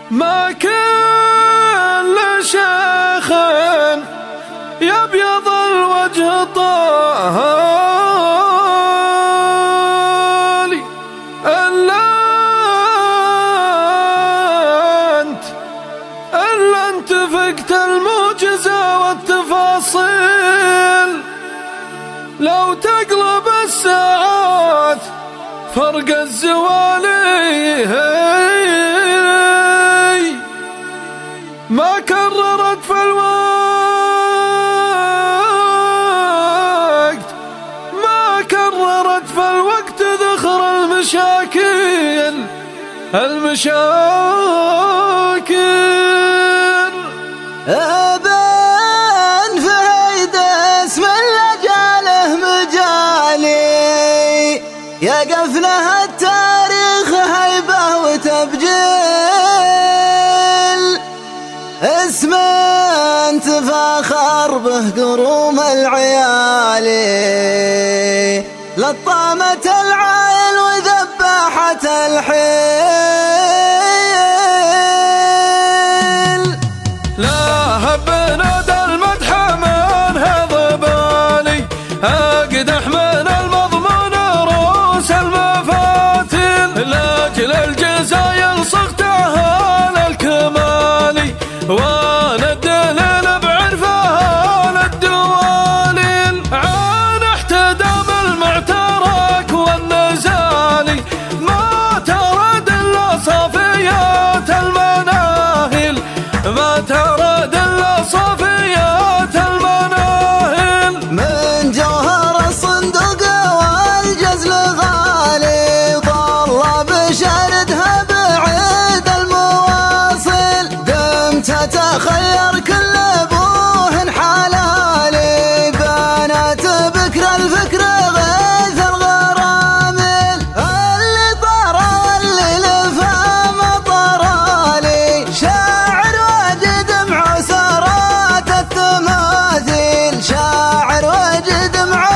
ما كل شيخ يبيض الوجه طالي إلا أنت فقت المعجزة والتفاصيل. لو تقلب الساعات فرق الزوالي ما كررت في الوقت، ما كررت في الوقت ذخر المشاكل. أبان فهيد اسم الله جاله مجالي، يقف له التاريخ هيبة وتبجيل. اسم تفاخر به قروم العيالي، لطامة العايل وذباحة الحيل. لا هبنا ذا المدح من هضبالي، أقدح من المضمون روس المفاتن. لاجل الجزايل صغتها للكمالي، وانا الدليل بعرفها للدوالين. عان احتدام المعترك والنزالي، ما ترد الا صافيات المناهل، ما ترد الا صافيات المناهل. من جوهر الصندوق والجزل غالي، طلب شردها بعيد المواصل. قمت اتخير كل ابوه حلالي، بنات بكر الفكر غيث الغرامل. اللي طرى واللي لفى مطرالي، شاعر واجد معسرات التماثيل، شاعر واجد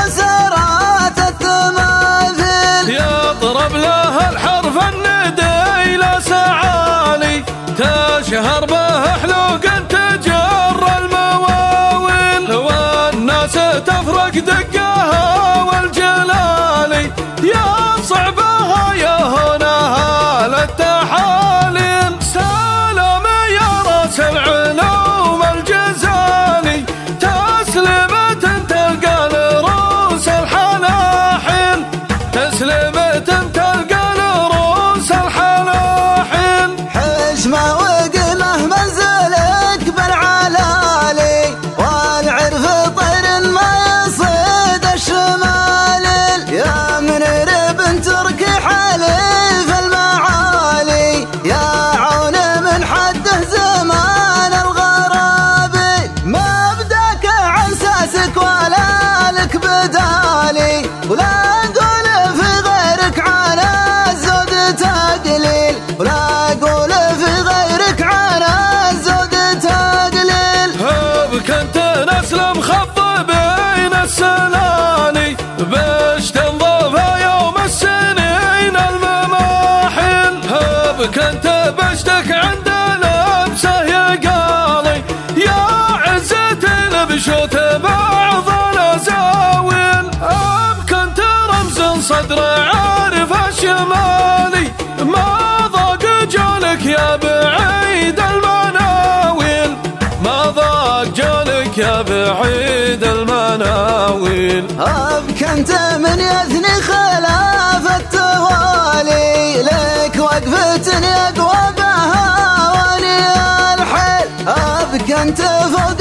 معسرات التماثيل. يضرب له الحرف الندي لا سعالي، تشهر به حلوق تجر المواويل. والناس تفرق دقها والجلالي، يا صعبها يا هونها للتحاليل. سلام يا راس العلوم الجزالي، تسلمة تلقى لروس الحلاحل، تسلمة تلقى لروس الحلاحل. حشمة وقمه منزلك بالعلالي، والعرف طير ما يصيد الشمالل. يا منير بن تركي حليف المعالي، يا عون من حده زمان الغرابي. ما بداك عن ساسك ولا لك بدالي، ولا اقول في غيرك على الزود تقليل، ولا اقول في غيرك على الزود تقليل. هبك انت نسلم خط بين السلالي، باش تنضاف يوم السنين المماحل. هبك انت بشتك عند لبسه يا قالي، يا عزة البشوت بعض الازاويل. هبك انت رمز صدر عارف الشمالي، ما ضاق جالك يا بعيد المناويل، ما ضاق جالك يا بعيد المناويل. أبك أنت من يثني خلاف التوالي، لك وقفة يقوى بها وني الحل. أبك أنت فوق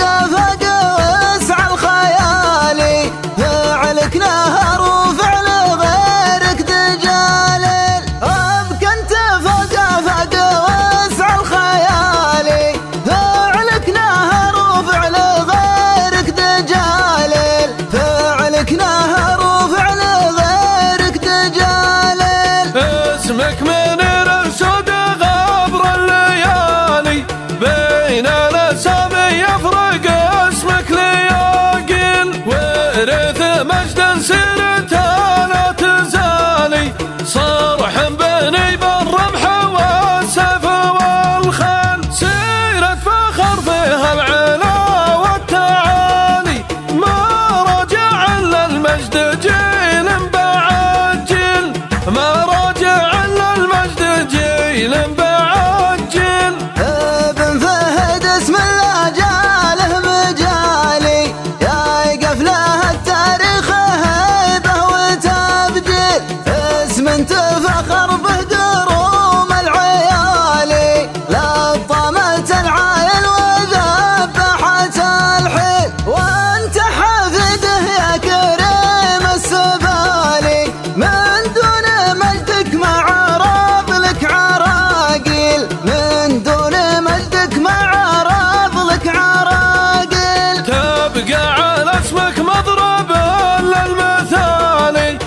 وسع الخيالي، فعلك نهر وفعل غيرك دجالل. أبك أنت فوق وسع الخيالي، فعلك نهر وفعل غيرك دجالل، فعلك نهر وفعل غيرك دجالل. اسمك منير السود غبر الليالي، بين الاسامي يفرق عجل بعجل. ابن فهد اسم الله جاله مجالي، يا قفله التاريخ هيبه وتبجيل، اسم تفخر به دروم العيالي، لطمت العايل وذبحت الحيل، وانت حافده يا كريم السبالي، من دون مجدك ما عرض لك عراقيل، من دون مجدك ما عرض لك عراقيل. تبقى على اسمك مضرب للمثالي،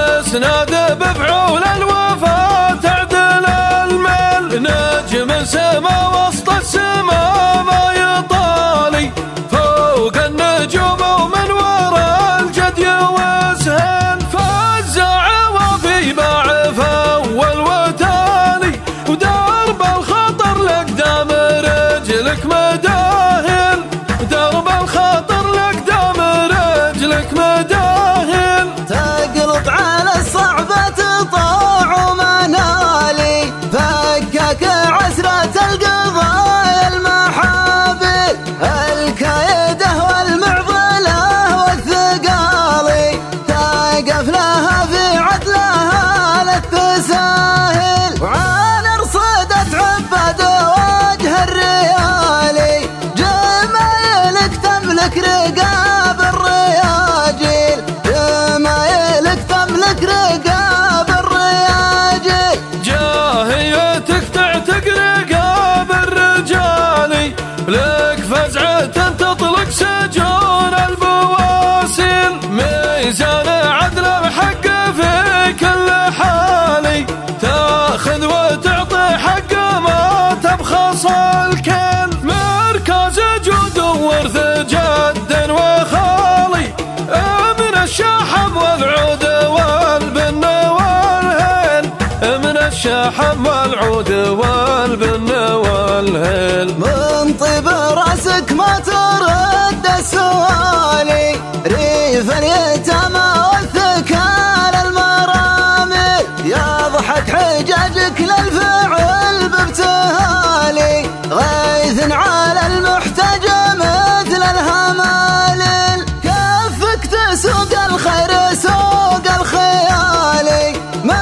مسند بفعول الوفا تعدل المل، نجم سما وسط السما ما يطالي، فوق النجوم ومن وراء الجد يوسهل، فزع وفي باع فاول وتالي، ودرب الخطر لقدام رجلك مداهل، درب الخطر لقدام رجلك مداهل. تقلط على الصعبة تطاع ومنالي، فكك عسرة القضايا المحابل، الكايده والمعضلة والثقالي، تقف لها في عدلها للتساهل، وعلى رصدت عبد وجه الريالي، جمايلك تملك رقاب الرياجيل، جمايلك تملك رقاب الرياجيل، جاهيتك تعتق رقاب الرجالي، لك فزعة تطلق سجون البواسل، ميزان عدل بحق في كل حالي، تاخذ وتعطي حق ما تبخص الكل، مركز جود وورث جد وخالي، من الشحم والعود والبن والهيل، من الشحم والعود والبن والهيل. من طيب راسك ما ترد السوالي، ريف اليتامى والثكال المرامل، يضحك حجاجك للفعل بابتهالي، غيث على المحتاج مثل الهمالل، كفك تسوق الخير سوق الخيالي،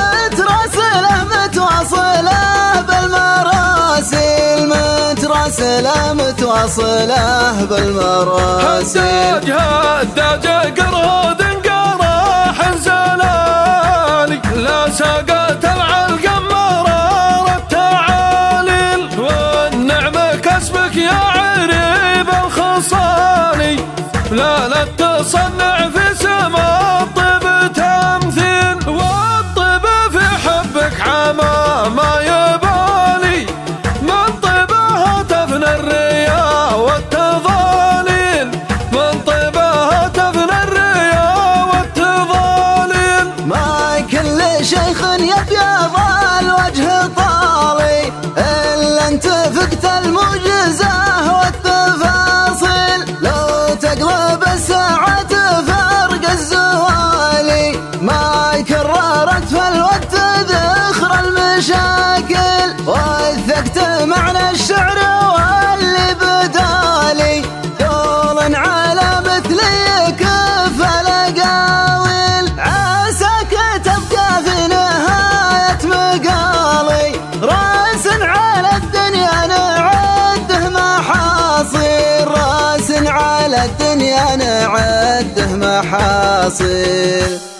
متراسله متواصله بالمراسيل، متراسله متواصله بالمراسيل. هداج قرود قراح زلالي، لا ساقت العلقم مرار التعاليل، والنعمة كسبك يا عريب الخصالي، لا تصنع في سما الطب تمثيل، والطب في حبك عما ما يبالي، من طيبها تفنى الرياء والتضاليل، من طيبها تفنى الرياء والتضاليل. ما كل شيخ يبيض الوجه طالي، إلا انت فقت المعجزة والتفاصيل، لو تقلب الساعة فرق الزوالي، ما كررت في الوقت ذخر المشاكل، وثقت معنى الشعر واللي بدالي، دول على مثلي كف الأقاويل، عساك تبقى في نهاية مقالي، راس على الدنيا نعده محاصيل، راس على الدنيا نعده محاصيل.